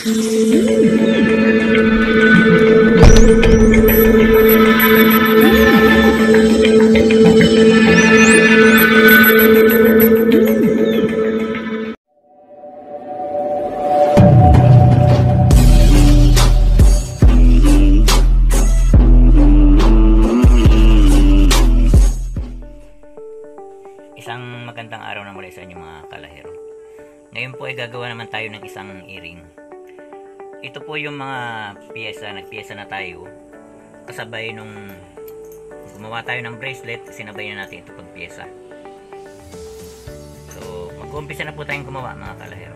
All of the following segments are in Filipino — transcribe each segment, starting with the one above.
Isang magandang araw na muli sa inyo mga kalahero. Ngayon po ay gagawa naman tayo ng isang earring. Ito po yung mga nagpiyesa na tayo. Kasabay nung gumawa tayo ng bracelet, sinabay na natin ito pagpiyesa. So, mag-uumpisa na po tayong gumawa mga kalahero.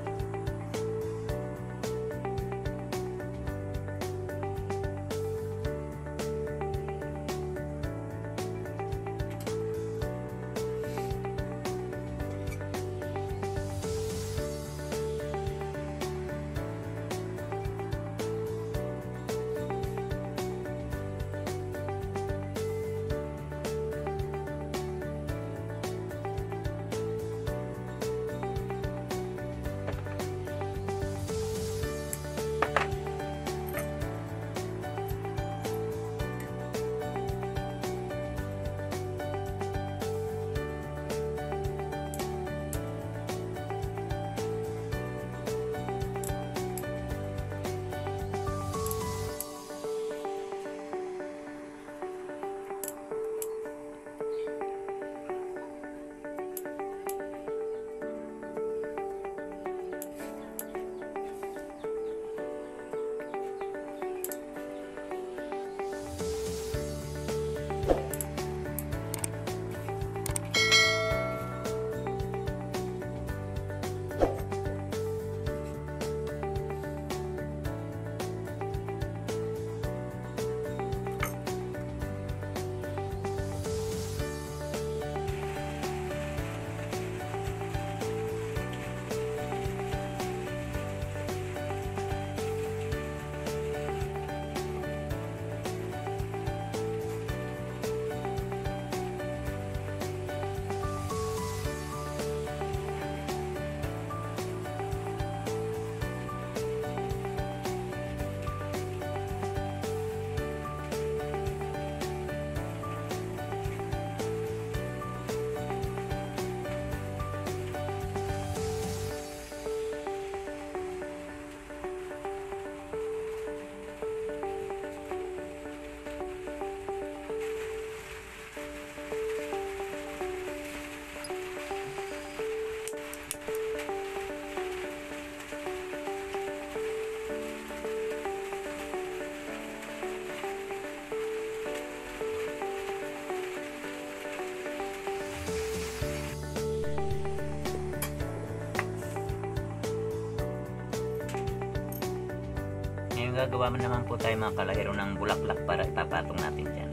Gagawa naman po tayo mga kalahero ng bulaklak para ipapatong natin dyan.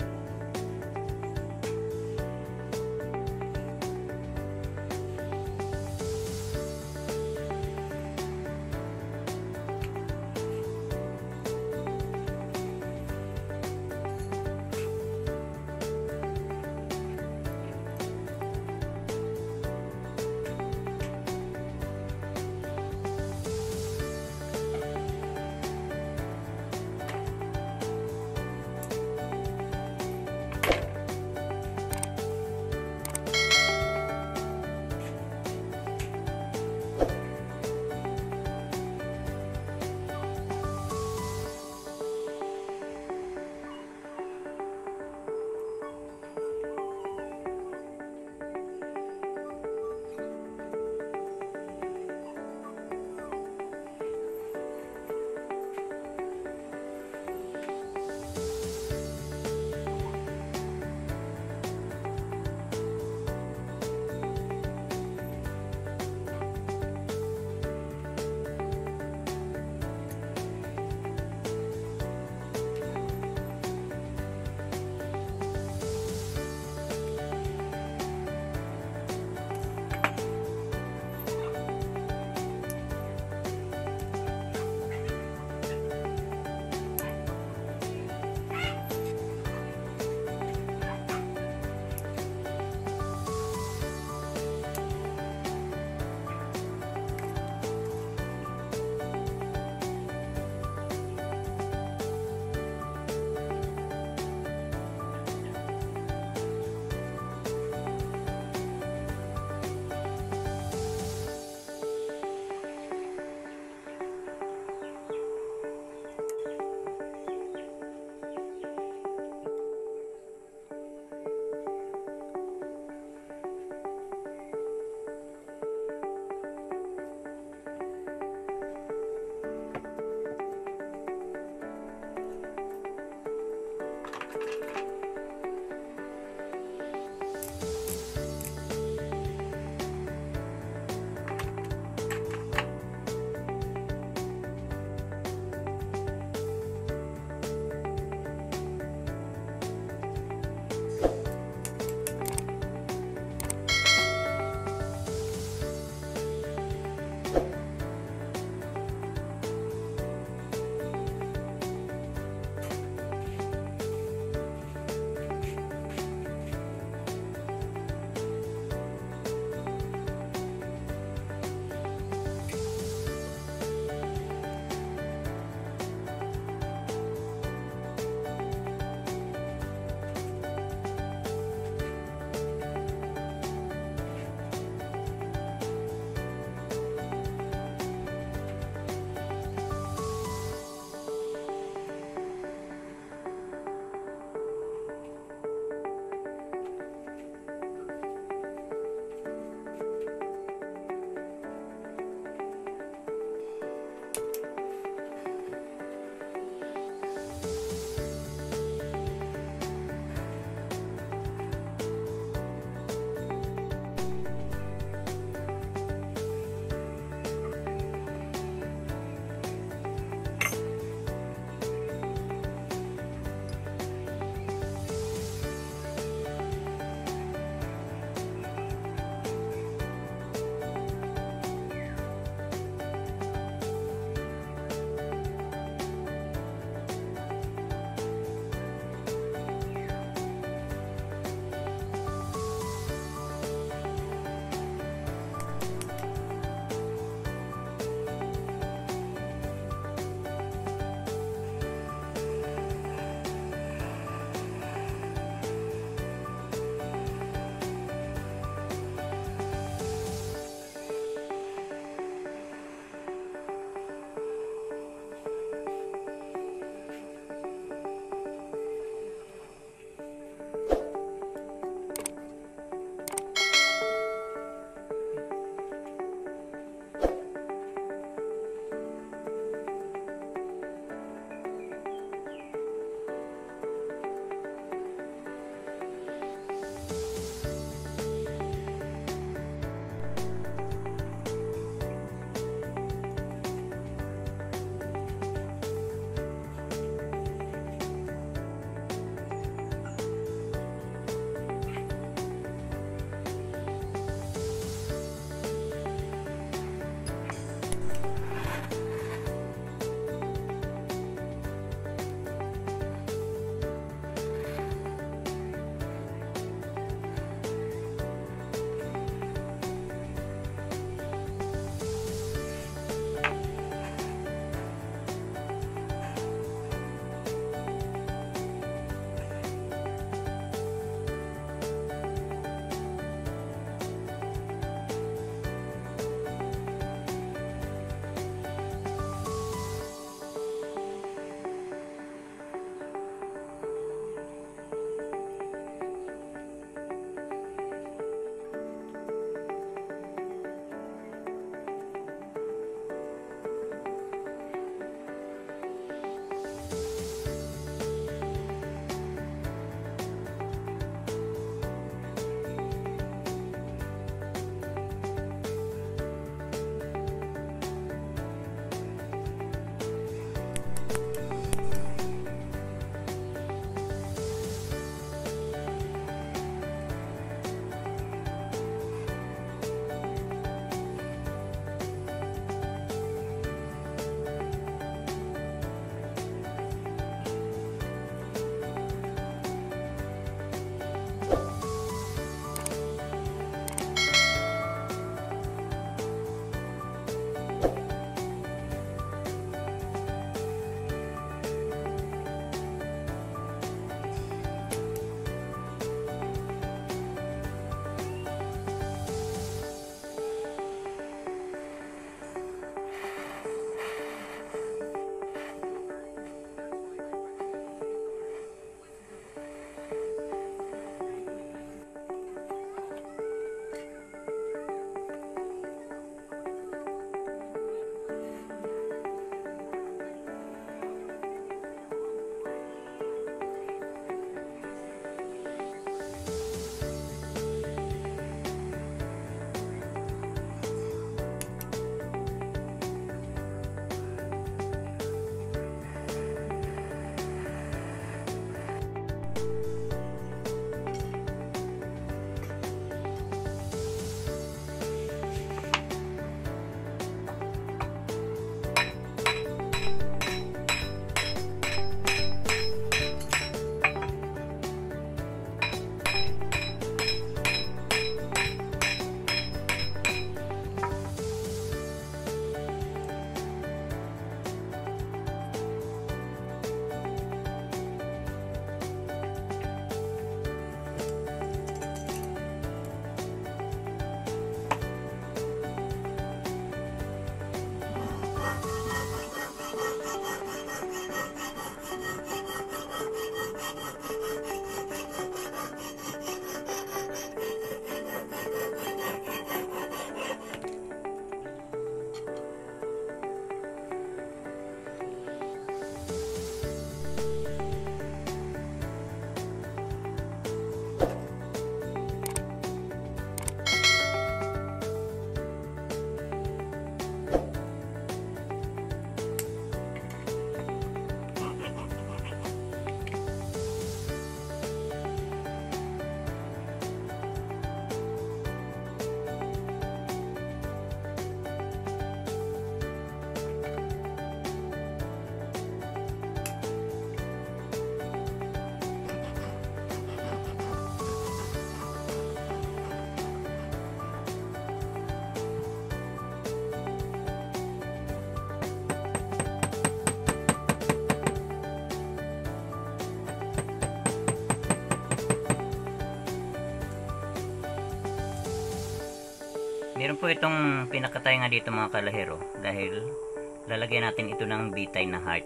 Meron po itong pinakatay nga dito mga kalahero dahil lalagyan natin ito ng bitay na heart.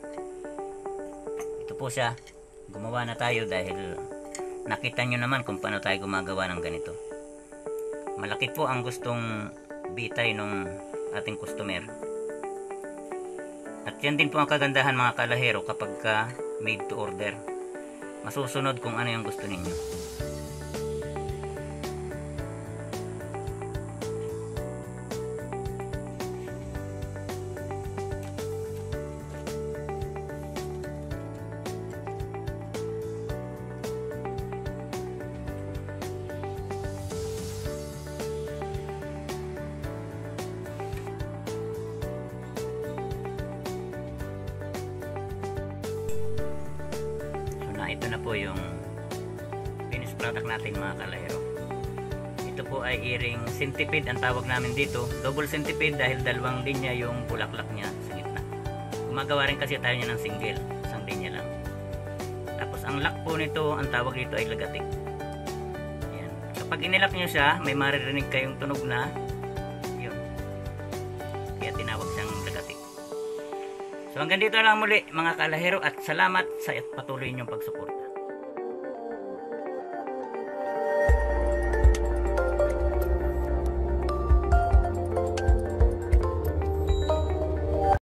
Ito po siya. Gumawa na tayo dahil nakita nyo naman kung paano tayo gumagawa ng ganito. Malaki po ang gustong bitay ng ating customer. At yan din po ang kagandahan mga kalahero kapag ka made to order. Masusunod kung ano yung gusto ninyo. Ito na po yung finished product natin mga kalahero. Ito po ay earring centipede ang tawag namin dito. Double centipede dahil dalawang linya yung bulaklak niya sa gitna. Gumagawa rin kasi tayo niya ng single, isang linya lang. Tapos ang lock po nito, ang tawag dito ay lagatik. Ayan. Kapag inilock nyo siya, may maririnig kayong tunog na yun. Kaya tinawag siyang lagatik. So hanggang dito lang muli mga kalahero at salamat sa patuloy niyong pagsuporta.